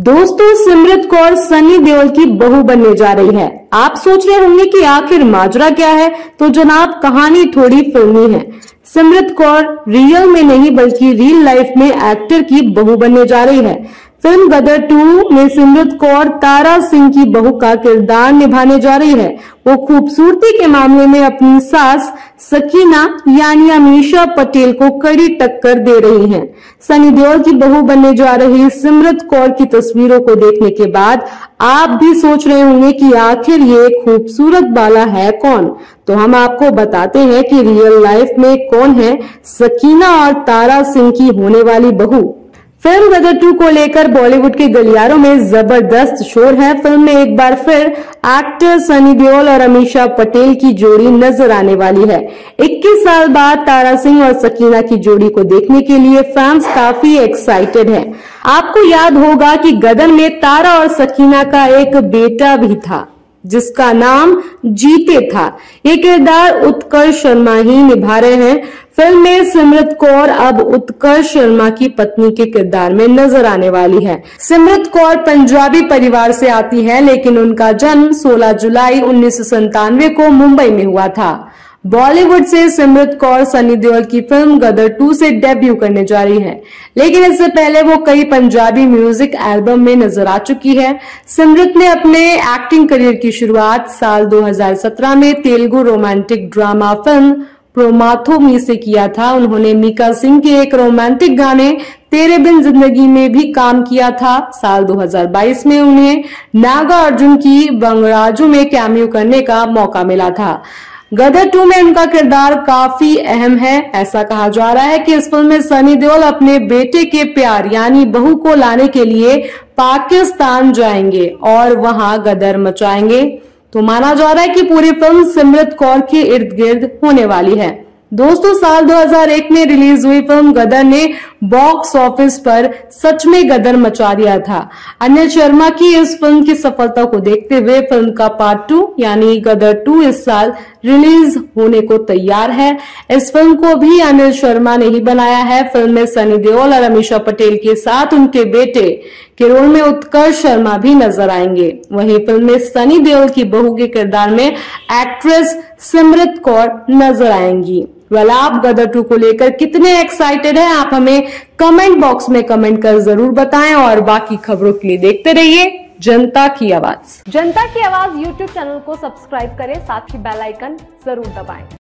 दोस्तों, सिमरत कौर सनी देओल की बहू बनने जा रही है। आप सोच रहे होंगे कि आखिर माजरा क्या है, तो जनाब कहानी थोड़ी फिल्मी है। सिमरत कौर रियल में नहीं बल्कि रियल लाइफ में एक्टर की बहू बनने जा रही है। फिल्म गदर 2 में सिमरत कौर तारा सिंह की बहू का किरदार निभाने जा रही है। वो खूबसूरती के मामले में अपनी सास सकीना यानी अमीषा पटेल को कड़ी टक्कर दे रही हैं। सनी देओल की बहू बनने जा रही सिमरत कौर की तस्वीरों को देखने के बाद आप भी सोच रहे होंगे कि आखिर ये खूबसूरत बाला है कौन। तो हम आपको बताते हैं कि रियल लाइफ में कौन है सकीना और तारा सिंह की होने वाली बहू। फिल्म गदर 2 को लेकर बॉलीवुड के गलियारों में जबरदस्त शोर है। फिल्म में एक बार फिर एक्टर सनी देओल और अमीषा पटेल की जोड़ी नजर आने वाली है। 21 साल बाद तारा सिंह और सकीना की जोड़ी को देखने के लिए फैंस काफी एक्साइटेड हैं। आपको याद होगा कि गदर में तारा और सकीना का एक बेटा भी था जिसका नाम जीते था। ये किरदार उत्कर्ष शर्मा ही निभा रहे हैं। फिल्म में सिमरत कौर अब उत्कर्ष शर्मा की पत्नी के किरदार में नजर आने वाली है। सिमरत कौर पंजाबी परिवार से आती है, लेकिन उनका जन्म 16 जुलाई 1997 को मुंबई में हुआ था। बॉलीवुड से सिमरत कौर सनी देओल की फिल्म गदर 2 से डेब्यू करने जा रही है, लेकिन इससे पहले वो कई पंजाबी म्यूजिक एल्बम में नजर आ चुकी है। सिमरत ने अपने एक्टिंग करियर की शुरुआत साल 2017 में तेलुगु रोमांटिक ड्रामा फिल्म प्रोमाथो मी से किया था। उन्होंने मीका सिंह के एक रोमांटिक गाने तेरे बिन जिंदगी में भी काम किया था। साल 2022 में उन्हें नागा अर्जुन की बंगराजू में कैमियो करने का मौका मिला था। गदर 2 में उनका किरदार काफी अहम है। ऐसा कहा जा रहा है कि इस फिल्म में सनी देओल अपने बेटे के प्यार यानी बहू को लाने के लिए पाकिस्तान जाएंगे और वहां गदर मचाएंगे। तो माना जा रहा है कि पूरी फिल्म सिमरत कौर के इर्द गिर्द होने वाली है। दोस्तों, साल 2001 में रिलीज हुई फिल्म गदर ने बॉक्स ऑफिस पर सच में गदर मचा दिया था। अनिल शर्मा की इस फिल्म की सफलता को देखते हुए फिल्म का पार्ट 2 यानी गदर 2 इस साल रिलीज होने को तैयार है। इस फिल्म को भी अनिल शर्मा ने ही बनाया है। फिल्म में सनी देओल और अमीषा पटेल के साथ उनके बेटे के रोल में उत्कर्ष शर्मा भी नजर आएंगे। वहीं फिल्म में सनी देओल की बहू के किरदार में एक्ट्रेस सिमरत कौर नजर आएंगी। आप गदर 2 को लेकर कितने एक्साइटेड हैं, आप हमें कमेंट बॉक्स में कमेंट कर जरूर बताएं और बाकी खबरों के लिए देखते रहिए जनता की आवाज। जनता की आवाज YouTube चैनल को सब्सक्राइब करें, साथ ही बेल आइकन जरूर दबाएं।